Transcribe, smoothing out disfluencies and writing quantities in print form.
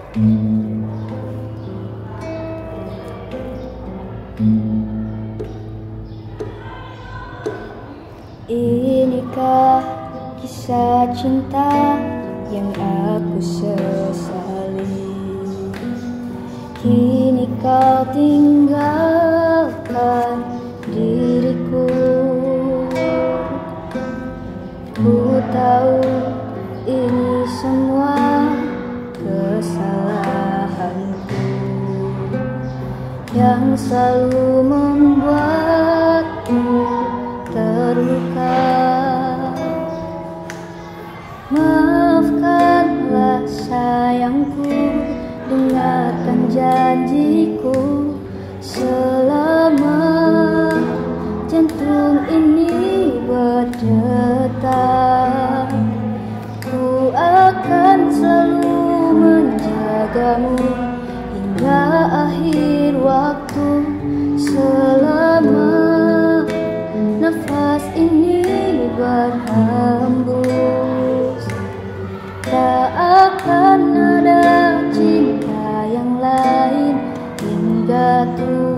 Inikah kisah cinta yang aku sesali? Kini kau tinggalkan diriku. Ku tahu ini semua kesalahanku yang selalu membuatku terluka. Maafkanlah sayangku, dengarkan janjiku. Selama jantung ini berdetak, ku akan selalu menjagamu hingga akhir waktu. Selama nafas ini berhembus, tak akan ada cinta yang lain hingga tua.